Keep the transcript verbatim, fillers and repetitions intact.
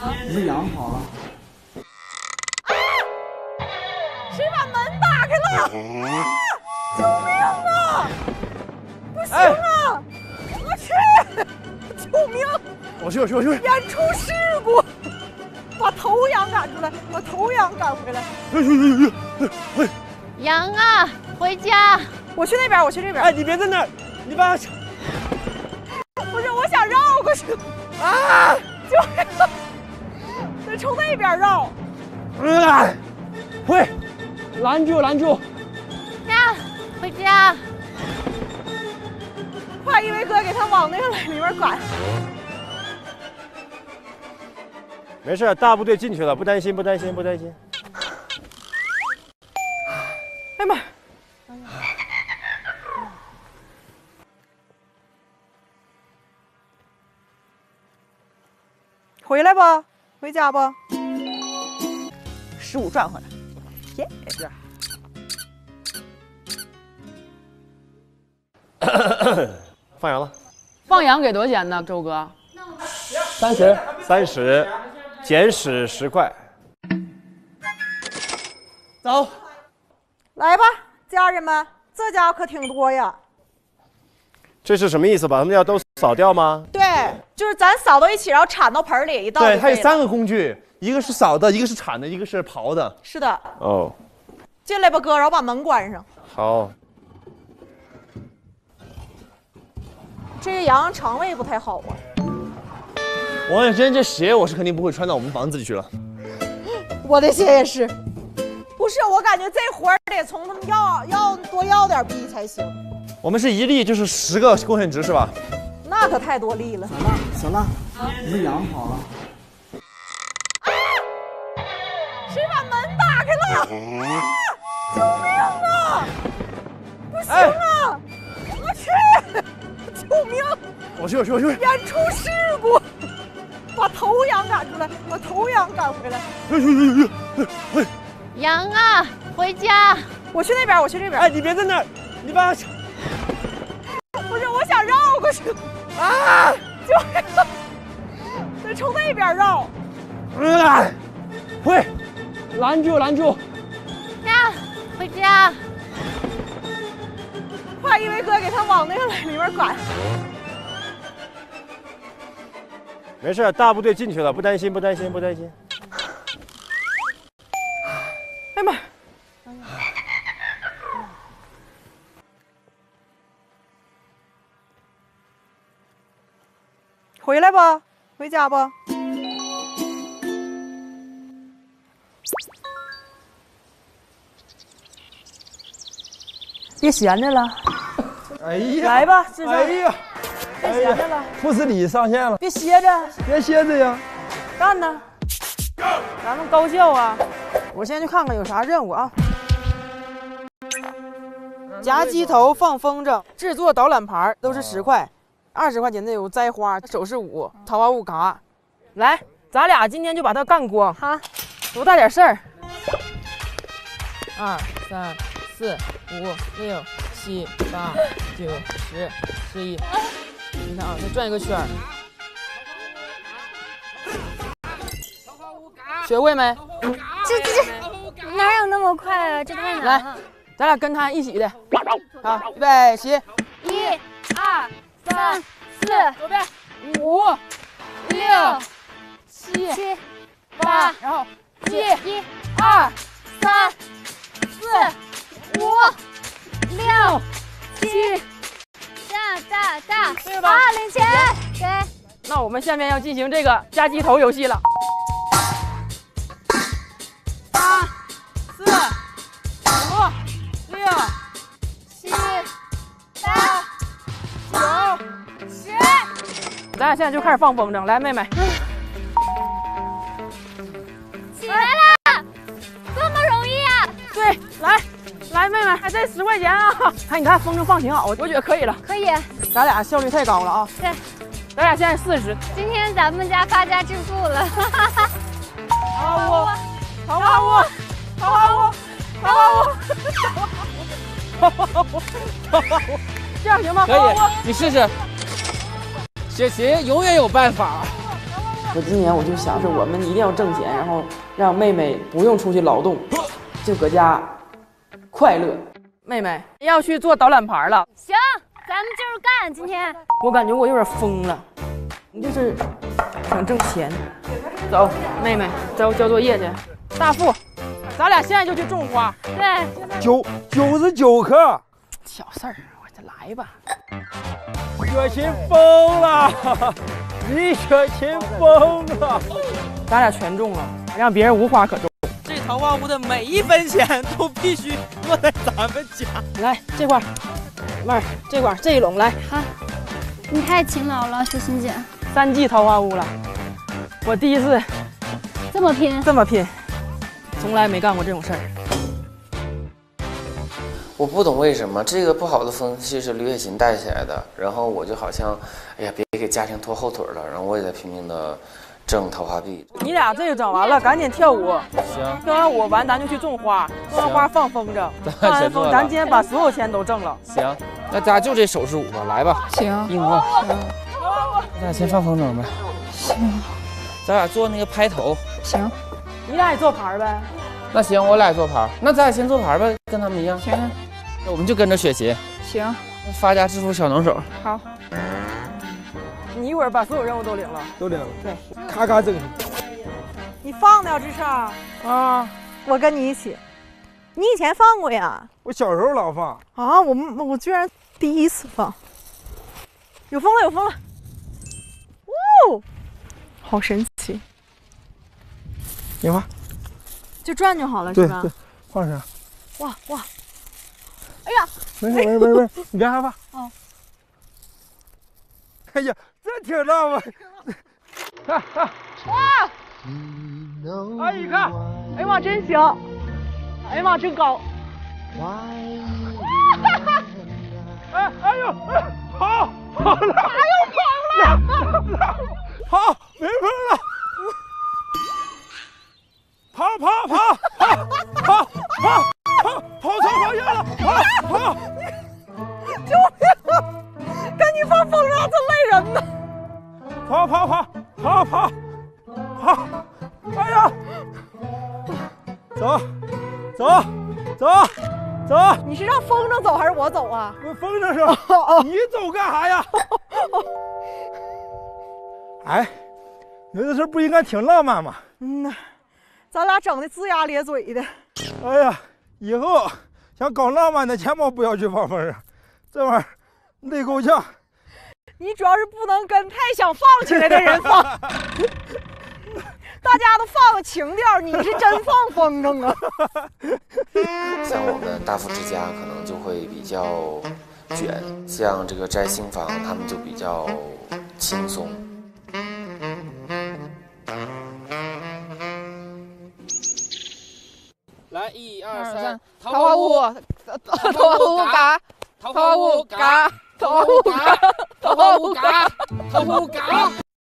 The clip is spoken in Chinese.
你们羊跑了。 谁把门打开了？啊！救命啊！不行啊！我去！救命！ 我去，我去，我去！ 演出事故，把头羊赶出来，把头羊赶回来。 哎呦呦呦呦！ 羊啊，回家！ 我去那边，我去这边。 哎，你别在那儿，你把。 不是，我想绕过去。 啊！ 救命！得从那边绕。 啊！会，拦住，拦住！ 呀，回家！ 快，一威哥给他往那个里面赶。 没事，大部队进去了，不担心，不担心，不担心。 哎妈！回来吧，回家吧。十五赚回来，耶！ 放羊了。 放羊给多少钱呢，周哥？ 三十，三十，减使十块。走， 来吧，家人们，这家伙可挺多呀。 这是什么意思？把他们要都扫掉吗？ 对，就是咱扫到一起，然后铲到盆里，一倒。 对，它有三个工具，一个是扫的，一个是铲的，一个是刨的。 是的。 哦。 进来吧，哥，然后把门关上。 好。 这个羊肠胃不太好啊。 王小珍，这鞋我是肯定不会穿到我们房子里去了。 我的鞋也是。不是，我感觉这活儿得从他们要要多要点币才行。 我们是一粒就是十个贡献值是吧？ 那可太多粒了。 小浪，小浪，你们羊跑了。 啊！谁把门打开了？啊！救命啊！不行啊！我去！救命！ 我去，我去，我去！ 演出事故，把头羊赶出来，把头羊赶回来。 哎呦呦呦呦！ 羊啊，回家！ 我去那边，我去这边。 哎，你别在那儿，你把。 不是，我想绕过去。啊！救命！得从那边绕。 啊！会，拦住，拦住！ 呀，回家！ 快，一威哥给他往那个里面赶。 没事，大部队进去了，不担心，不担心，不担心。 哎妈！回来吧，回家吧。别闲着了。 哎呀！ 来吧，志哎呀！ 别闲着了。 副司理上线了。 别歇着。 别歇着呀！ 干呢！咱们高效啊！我先去看看有啥任务啊。夹鸡头放风筝，制作导览牌都是十块，二十块钱的有栽花、首饰舞、桃花坞嘎。来，咱俩今天就把它干光。好，多大点事儿。二三四五六七八九十十一，你看啊，再转一个圈儿。学会没？ 这这这哪有那么快啊？这太难了。 来，咱俩跟他一起的。好，预备起。 一、二、三、四、 左边，五、六、七、 七、 八，然后七、一、 二、 三、 四、 五、六、七，大大大， 对吧？ 啊，领钱。对。 那我们下面要进行这个夹鸡头游戏了。八、四、五、六、七、八、九、十。咱俩现在就开始放风筝，来，妹妹。 起来啦！这么容易啊？ 对，来，来，妹妹，还这十块钱啊！哎，你看风筝放挺好，我觉得可以了。 可以。 咱俩效率太高了啊！ 对。 咱俩现在四十。 今天咱们家发家致富了。 桃花坞，桃花坞，桃花坞，桃花坞，桃花坞，桃花坞，这样行吗？ 可以，你试试。雪琴永远有办法。 我今年我就想着，我们一定要挣钱，然后让妹妹不用出去劳动，就搁家快乐。妹妹要去做导览盘了。 行，咱们就是干今天。 我感觉我有点疯了，你就是想挣钱。走，妹妹，走交作业去。大富，咱俩现在就去种花。 对， 九九十九颗。 小事儿，我再来吧。 雪琴疯了，李雪琴疯了， 咱俩全中了，让别人无花可种。 这桃花坞的每一分钱都必须落在咱们家。 来这块儿，妹儿这块儿这一垄来。 好，你太勤劳了，雪琴姐。 三季桃花坞了，我第一次这么拼， 这么拼，从来没干过这种事儿。 我不懂为什么这个不好的风气是吕雪琴带起来的，然后我就好像，哎呀，别给家庭拖后腿了，然后我也在拼命的挣桃花币。 你俩这个整完了，赶紧跳舞。 行， 跳完舞完，咱就去种花，种完花放风筝，放完风，咱今天把所有钱都挣了。 行，那咱就这手势舞吧，来吧。 行， 硬晃。咱俩先放风筝呗。 行。 咱俩做那个拍头。 行。你俩也做牌呗。 那行，我俩也做牌。那咱俩先做牌呗，跟他们一样。 行。 那我们就跟着雪琴。 行。 发家致富小能手。 好。你一会儿把所有任务都领了。 都领了。 对。 咔咔整。 你放的呀，志胜啊！ 我跟你一起。你以前放过呀？ 我小时候老放。 啊，我们我居然第一次放。有风了，有风了！哦，好神奇！ 你画。 就转就好了，是吧？ 对对，放上。 哇哇！哎呀， 没事没事没事没事，你别害怕。 哦。 哎呀，这挺浪漫。看看。 哇！ 阿姨看， 哎呀妈，真行！哎呀妈，真高！ 哎哎呦，哎，跑跑了！ 哪又跑了？ 跑，没风了！跑跑跑跑跑跑跑跑错方向了！跑跑！ 救命！赶紧放风筝，这累人呢！ 跑跑跑跑跑跑！哎呀！走走走走！ 你是让风筝走还是我走啊？ 我风筝上，你走干啥呀？哎，有的时候不应该挺浪漫吗？ 嗯呐，咱俩整的龇牙咧嘴的。 哎呀，以后想搞浪漫的，千万不要去放风筝，这玩意儿累够呛。 你主要是不能跟太想放起来的人放。大家都放个情调，你是真放风筝啊！ 像我们大富之家可能就会比较卷，像这个摘星房他们就比较轻松。 来，一二三， 桃花坞，桃花坞嘎，桃花坞嘎，桃花坞嘎，桃花坞嘎，桃花坞嘎。